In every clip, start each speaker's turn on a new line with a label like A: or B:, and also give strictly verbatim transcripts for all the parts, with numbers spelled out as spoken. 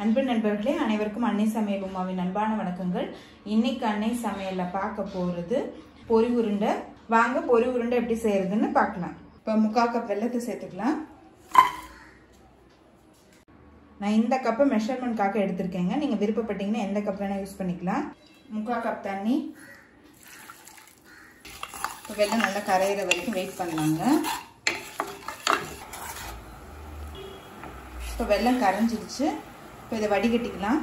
A: அன்பு நண்பர்களே, அனைவருக்கும் அன்னை சமையல் உமாவின் அன்பான வணக்கங்கள். இன்னைக்கு அன்னை சமையல்ல பார்க்க போறது பொரி உருண்டை. வாங்க பொரி உருண்டை எப்படி செய்யறதுன்னு பார்க்கலாம். இப்போ முக்கால் கப் வெல்லத்தை சேர்த்துக்கலாம். நான் இந்த கப்பை மெஷர்மெண்ட்காக எடுத்திருக்கேங்க. நீங்க விருப்பப்பட்டீங்கன்னா எந்த கப் வேணா யூஸ் பண்ணிக்கலாம். முக்கால் கப் தண்ணி. இப்போ வெல்லம் நல்லா கரையிற வரைக்கும் வெயிட் பண்ணலாங்க. இப்போ வெல்லம் கரைஞ்சிடுச்சு. இப்போ இதை வடிகட்டிக்கலாம்.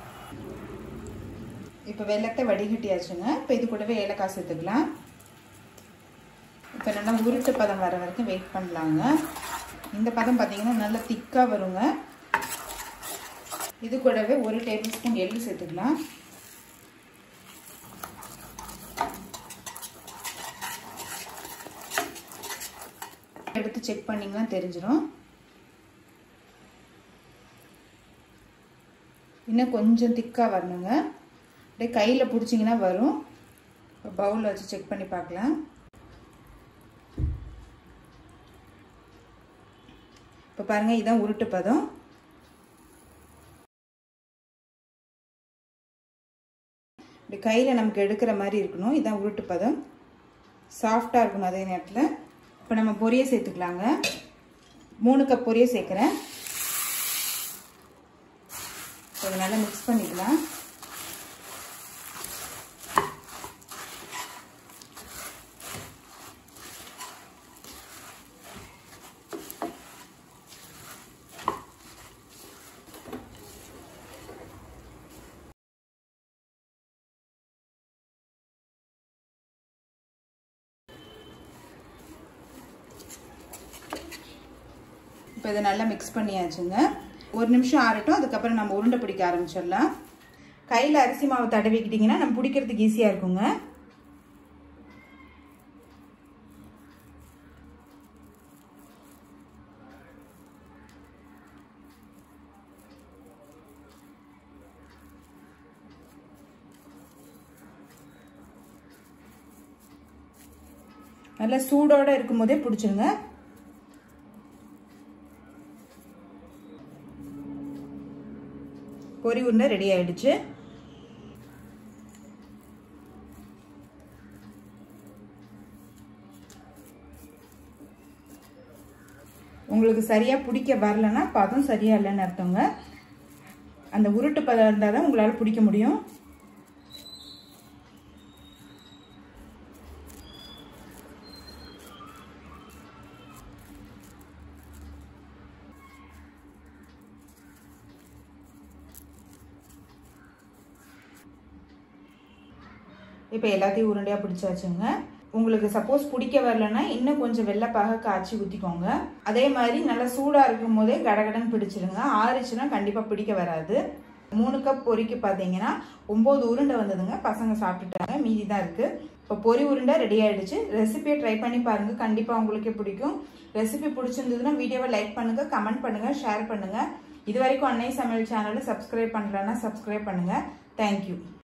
A: இப்போ வெல்லத்தை வடிகட்டியாச்சுங்க. இப்போ இது கூடவே ஏலக்காய் சேர்த்துக்கலாம். இப்போ நல்லா உருட்டு பதம் வர வரைக்கும் வெயிட் பண்ணலாங்க. இந்த பதம் பார்த்தீங்கன்னா நல்லா திக்காக வருங்க. இது கூடவே ஒரு டேபிள் ஸ்பூன் எள்ளு சேர்த்துக்கலாம். எடுத்து செக் பண்ணிங்கன்னா தெரிஞ்சிடும். இன்னும் கொஞ்சம் திக்காக வரணுங்க. அப்படியே கையில் பிடிச்சிங்கன்னா வரும். இப்போ பவுலில் வச்சு செக் பண்ணி பார்க்கலாம். இப்போ பாருங்கள், இதுதான் உருட்டு பதம். இப்படி கையில் நமக்கு எடுக்கிற மாதிரி இருக்கணும். இதுதான் உருட்டு பதம். சாஃப்டாக இருக்கணும் அதே நேரத்தில். இப்போ நம்ம பொரியை சேர்த்துக்கலாங்க. மூணு கப் பொரியை சேர்க்குறேன். இதை நல்லா மிக்ஸ் பண்ணிக்கலாம். இப்போ இதை நல்லா மிக்ஸ் பண்ணியாச்சுங்க. ஒரு நிமிஷம் ஆறட்டும். அதுக்கப்புறம் நம்ம உருண்டை பிடிக்க ஆரம்பிச்சிடலாம். கையில் அரிசி மாவு தடவிக்கிட்டிங்கன்னா நம்ம பிடிக்கிறதுக்கு ஈஸியாக இருக்குங்க. நல்லா சூடோடு இருக்கும் போதே பிடிச்சிருங்க. பொரி உருண்டை ரெடி ஆயிடுச்சு. உங்களுக்கு சரியா பிடிக்க வரலன்னா பதம் சரியா இல்லைன்னு அர்த்தங்க. அந்த உருட்டு பதம் இருந்தால் தான் உங்களால பிடிக்க முடியும். இப்போ எல்லாத்தையும் உருண்டையாக பிடிச்சாச்சுங்க. உங்களுக்கு சப்போஸ் பிடிக்க வரலன்னா இன்னும் கொஞ்சம் வெள்ளைப்பாக காய்ச்சி ஊற்றிக்கோங்க. அதே மாதிரி நல்லா சூடாக இருக்கும் போதே கடகடன்னு பிடிச்சிருங்க. ஆறிச்சுன்னா கண்டிப்பாக பிடிக்க வராது. மூணு கப் பொரிக்கு பார்த்தீங்கன்னா ஒம்பது உருண்டை வந்ததுங்க. பசங்க சாப்பிட்டுட்டாங்க, மீதி தான் இருக்குது. இப்போ பொரி உருண்டை ரெடி ஆகிடுச்சு. ரெசிபியை ட்ரை பண்ணி பாருங்கள், கண்டிப்பாக உங்களுக்கே பிடிக்கும். ரெசிபி பிடிச்சிருந்ததுன்னா வீடியோவை லைக் பண்ணுங்கள், கமெண்ட் பண்ணுங்கள், ஷேர் பண்ணுங்கள். இது வரைக்கும் அன்னை சமையல் சேனலை சப்ஸ்கிரைப் பண்ணலன்னா சப்ஸ்கிரைப் பண்ணுங்கள். தேங்க்யூ.